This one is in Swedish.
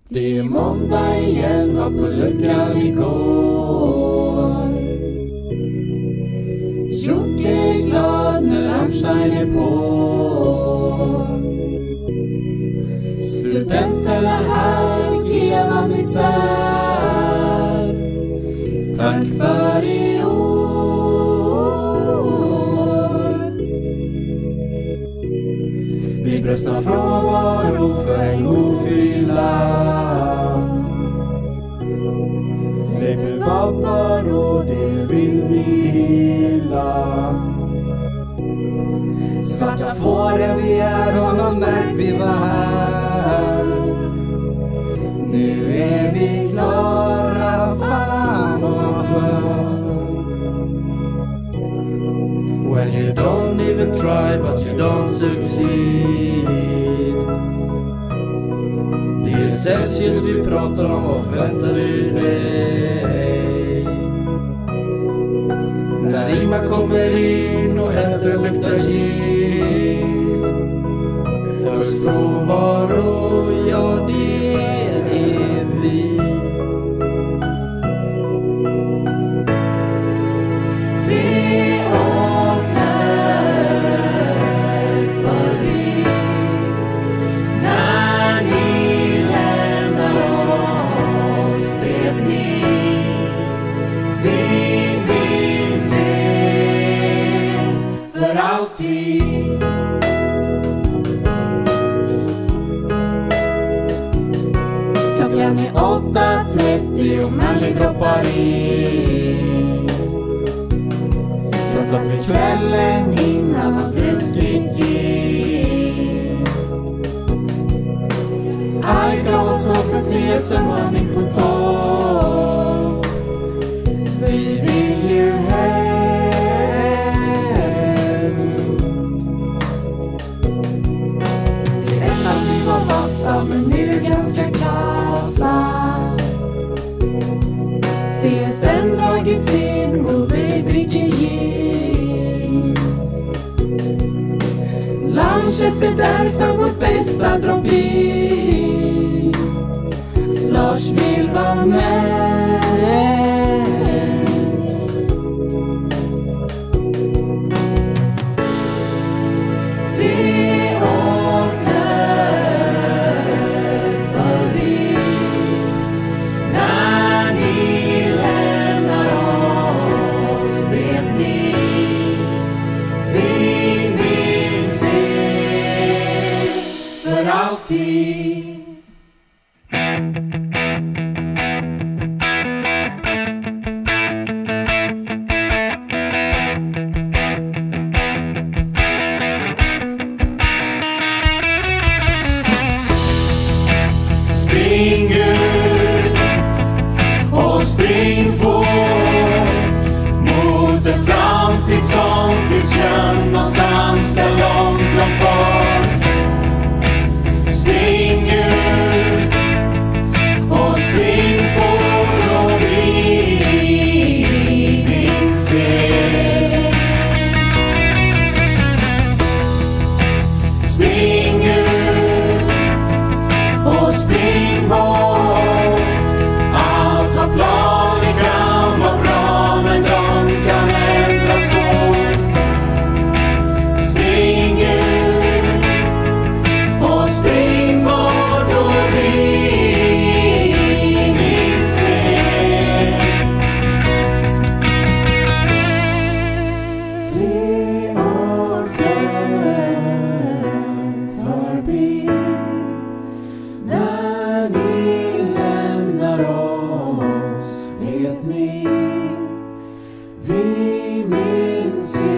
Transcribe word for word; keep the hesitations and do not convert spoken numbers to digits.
Det är måndag igen, var på luckan igår. Jocke är glad när Rammstein är på. Studenten är här, Geva misär. Tack för i år. Vi bröstar frånvaro för en god fylla. Lever vabbar och det vill vi hylla. Svarta fåren vi är, och någon märk vi var här. Nu är vi klara, fan vad skönt. When you don't even try but you don't succeed. Det är Celsius vi pratar om, och förväntar du dig? När Ingmar kommer in och hälften luktar gin. Höstfrånvaro, ja det är vi. Tre år flög förbi. När ni lämnar oss, vet ni, vi minns er för alltid. Klockan är åtta trettio och Melly droppar in. Trots att vi kvällen innan har druckit gin. I gav oss hopp att se som ordning på topp. Vi vill ju hem. I ettan vi var vassa, men nu ganska kassa. C S N dragits in och vi dricker gin. Lunches är därför vårt bästa drop-in. Lars vill vara med. Tre år flög förbi. När ni lämnar oss, vet ni, vi minns er för alltid. Spring ut och spring fort mot en framtid som finns gömd någonstans där långt, långt bort. Spring ut och spring fort och vi minns er. Spring ut och spring bort. Allt var planer kan vara bra, men de kan ändras fort. Spring ut och spring bort och vi minns er. Tre år flög förbi. När ni lämnar oss, vet ni, vi minns er.